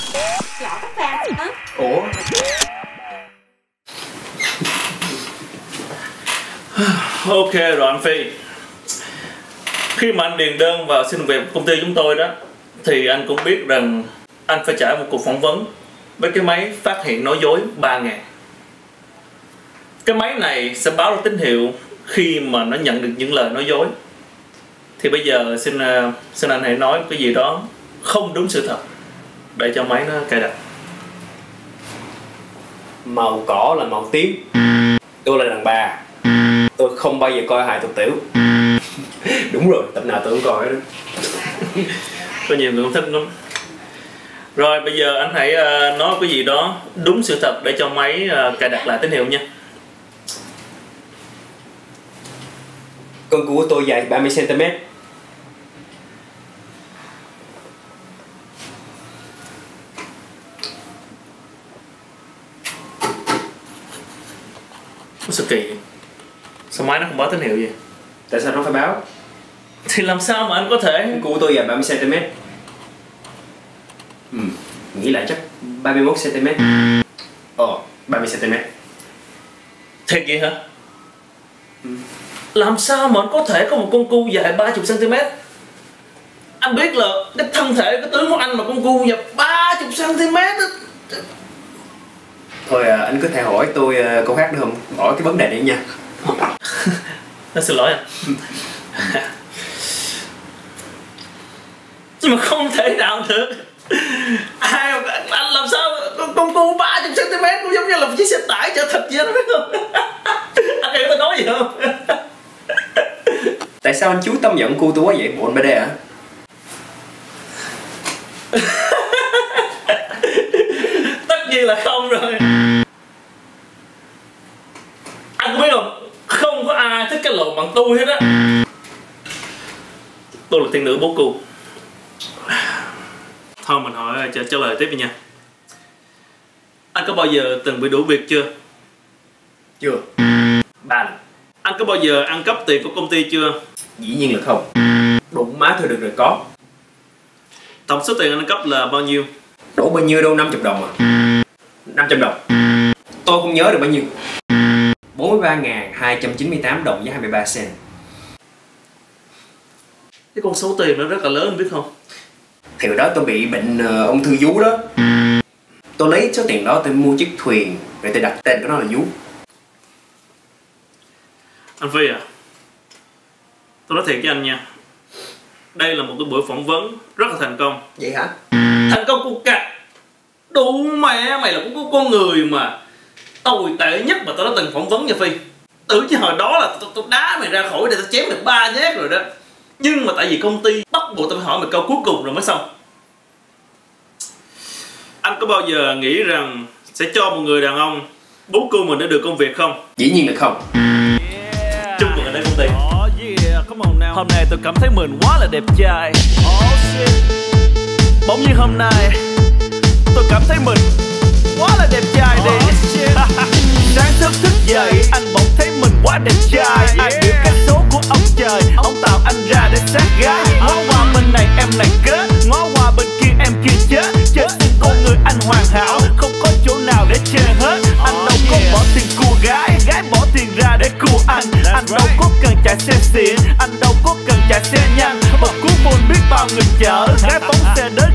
Lọ tóc vàng hả? Ủa? Ok rồi anh Phi. Khi mà anh điền đơn vào xin việc công ty chúng tôi đó, thì anh cũng biết rằng anh phải trải một cuộc phỏng vấn với cái máy phát hiện nói dối 3.000. Cái máy này sẽ báo ra tín hiệu khi mà nó nhận được những lời nói dối. Thì bây giờ xin anh hãy nói cái gì đó không đúng sự thật để cho máy nó cài đặt. Màu cỏ là màu tím. Tôi là đàn bà. Tôi không bao giờ coi hài thuật tiểu. Đúng rồi, tập nào tôi cũng coi đó. Có nhiều người không thích lắm. Rồi bây giờ anh hãy nói cái gì đó đúng sự thật để cho máy cài đặt lại tín hiệu nha. Con cua của tôi dài 30 cm. Sao kỳ vậy? Sao máy nó không báo tín hiệu gì? Tại sao nó phải báo? Thì làm sao mà anh có thể... Con cua của tôi dài 30 cm. Nghĩ lại chắc 31 cm. 30 cm. Thiệt vậy hả? Làm sao mà anh có thể có một con cu dài 30 cm? Anh biết là cái thân thể, cái tướng của anh mà con cu dài 30 cm. Thôi anh có thể hỏi tôi câu khác được không? Hỏi cái vấn đề này nha. Xin lỗi anh. Nhưng mà không thể nào được. Anh làm sao con cu 30 cm cũng giống như là một chiếc xe tải chở thịt vậy đó, biết không? Anh hiểu tôi nói gì không? Tại sao anh chú tâm nhận cu tôi quá vậy? Bộ anh 3D hả? Tất nhiên là không rồi. Anh có biết không? Không có ai thích cái lộn bằng tôi hết á. Tôi là tiên nữ bố cu. Thôi mình hỏi trả lời tiếp đi nha. Anh có bao giờ từng bị đuổi việc chưa? Chưa. 3 lần. Anh có bao giờ ăn cắp tiền của công ty chưa? Dĩ nhiên là không. Đụng má thôi được rồi có. Tổng số tiền anh ăn cắp là bao nhiêu? Đổ bao nhiêu đâu, 50 đồng à? 500 đồng. Tôi không nhớ được bao nhiêu. 43.298 đồng với 23 cent. Cái con số tiền nó rất là lớn, anh biết không? Thì hồi đó tôi bị bệnh ung thư vú đó. Tôi lấy số tiền đó tôi mua chiếc thuyền, rồi tôi đặt tên của nó là vú. Anh Phi à, tôi nói thiệt với anh nha, đây là một cái buổi phỏng vấn rất là thành công. Vậy hả? Thành công của cả. Đủ mẹ mày là cũng có con người mà tồi tệ nhất mà tôi đã từng phỏng vấn nha Phi. Tưởng chứ hồi đó là tôi đá mày ra khỏi để tôi chém được 3 nhát rồi đó. Nhưng mà tại vì công ty bắt buộc tôi phải hỏi mày câu cuối cùng rồi mới xong. Anh có bao giờ nghĩ rằng sẽ cho một người đàn ông bú cua mình để được công việc không? Dĩ nhiên là không. Chúc mừng anh đến công ty. Hôm nay tôi cảm thấy mình quá là đẹp trai. Bỗng nhiên hôm nay tôi cảm thấy mình quá là đẹp trai đi. Sáng thức dậy anh bỗng thấy mình quá đẹp trai. Ai biết cái số của ông trời, ông tạo anh ra để sát gái. Ngó qua bên này em này kết, ngó qua bên kia em kia chết. Chết xin con người anh hoàn hảo, không có chỗ nào để chê hết. Anh đâu có bỏ tiền cua gái, gái bỏ tiền ra để cua anh. Anh đâu có cần chạy xe xịn, anh đâu có cần chạy xe nhanh. Bật cú phone biết bao người chở, gái phóng xe đến